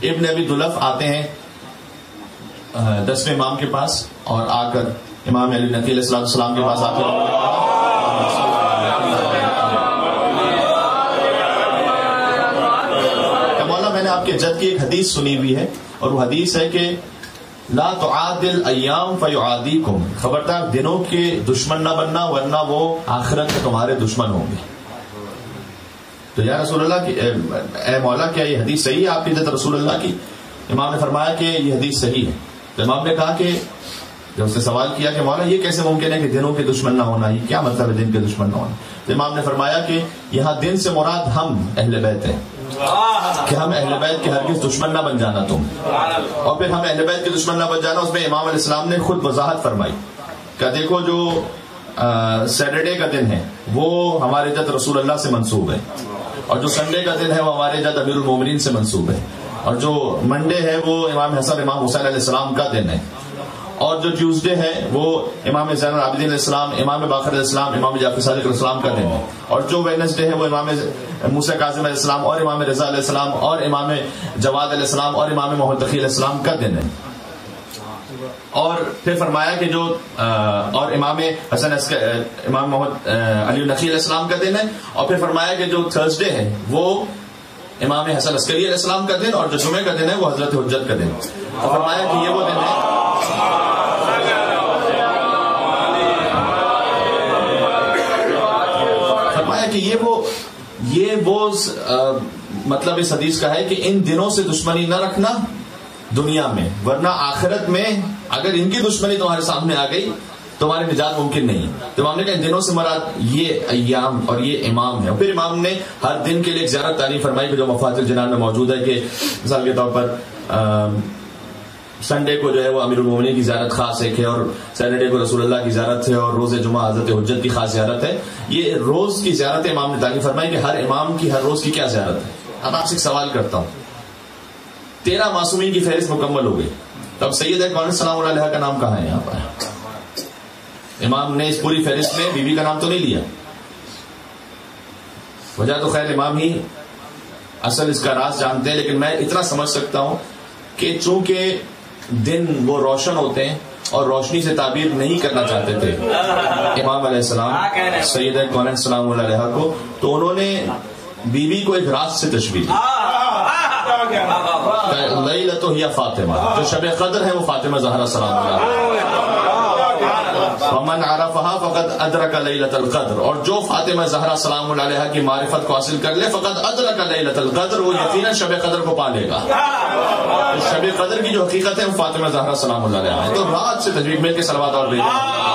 ابن ابی دلف آتے ہیں 10ویں امام کے پاس اور آ کر امام علی نقی علیہ السلام کے پاس آ کر مولا میں نے آپ کے جد کی ایک حدیث سنی ہوئی ہے اور وہ حدیث ہے کہ لا تعادل ایام فیعادیکم، خبردار دنوں کے دشمن نہ بننا ورنہ وہ آخرت میں تمہارے دشمن ہوں گے. تو یا رسول اللہ کی اے مولا کیا یہ حدیث صحیح ہے آپ کی جد رسول اللہ کی؟ امام نے فرمایا کہ یہ حدیث صحیح ہے. تو امام نے کہا کہ جب اس نے سوال کیا کہ مولا یہ کیسے ممکن ہے کہ دنوں کے دشمن نہ ہونا، یہ کیا مطلب ہے دن کے دشمن نہ ہونا؟ تو امام نے فرمایا کہ یہاں دن سے مراد ہم اہل بیت ہیں کہ ہم اہل بیت کے ہرگز دشمن نہ بن جانا تم. اور پھر ہم اہل بیت کے دشمن نہ بن جانا، اس میں امام علیہ السلام نے خود وضاحت فرمائی کہ دیکھو جو سیٹرڈے کا دن ہے وہ ہمارے جد رسول اللہ سے منسوب ہے، اور جو سنڈے کا دن ہے وہ ہمارے جد امیر المومنین سے منسوب ہے، اور جو منڈے ہے وہ امام حسن امام حسین علیہ السلام کا دن ہے، اور جو ٹیوزڈے ہے وہ امام زین العابدین علیہ السلام، امام باقر علیہ السلام، امام جعفر صادق علیہ السلام کا دن ہے، اور جو ویڈنسڈے ہے وہ امام موسیٰ کاظم علیہ السلام اور امام رضا علیہ السلام اور امام جواد علیہ السلام اور امام محمد تقی علیہ السلام کا دن ہے. اور پھر فرمایا کہ جو اور امام حسن امام محمد علی نقی علیہ السلام کا دن ہے، اور پھر فرمایا کہ جو تھرسڈے ہے وہ امام حسن عسکری علیہ السلام کا دن، اور جو جمعے کا دن ہے وہ حضرت حجت کا دن. اور فرمایا کہ یہ وہ دن ہے کہ یہ وہ مطلب اس حدیث کا ہے کہ ان دنوں سے دشمنی نہ رکھنا دنیا میں، ورنہ آخرت میں اگر ان کی دشمنی تمہارے سامنے آ گئی تمہاری نجات ممکن نہیں. تو امام نے کہا ان دنوں سے مراد یہ ایام اور یہ امام ہے. اور پھر امام نے ہر دن کے لیے ایک زیارت تعلیم فرمائی کہ جو مفاتح الجنان میں موجود ہے کہ مثال کے طور پر سنڈے کو جو ہے وہ امیر المومنین کی زیارت خاص ایک ہے، اور سیٹرڈے کو رسول اللہ کی زیارت ہے، اور روز جمعہ حضرت حجت کی خاص زیارت ہے. یہ روز کی زیارت امام نے تعلیم فرمائی کہ ہر امام کی ہر روز کی کیا زیارت ہے. اب آپ سے ایک سوال کرتا ہوں، 13 معصومین کی فہرست مکمل ہو گئی، تب سید کون سلام اللہ علیہ کا نام کہاں ہے؟ یہاں پر امام نے اس پوری فہرست میں بی بی کا نام تو نہیں لیا. وجہ تو خیر امام ہی اصل اس کا راز جانتے ہیں، لیکن میں اتنا سمجھ سکتا ہوں کہ چونکہ دن وہ روشن ہوتے ہیں اور روشنی سے تعبیر نہیں کرنا چاہتے تھے امام علیہ السلام سید کون سلام اللہ علیہ کو، تو انہوں نے بی بی کو ایک راز سے تشبیہ دی. لیلۃ ہی فاطمہ، جو شب قدر ہے وہ فاطمہ زہرا سلام اللہ، ومن عرفها فقد ادرک لیلۃ القدر، اور جو فاطمہ زہرا سلام اللہ علیہ کی معرفت کو حاصل کر لے فقد ادرک لیلۃ القدر، وہ یقیناً شب قدر کو پا لے گا. شب قدر کی جو حقیقت ہے وہ فاطمہ زہرا سلام اللہ علیہ ہے. تو رات سے تجوید مل کے صلوات اور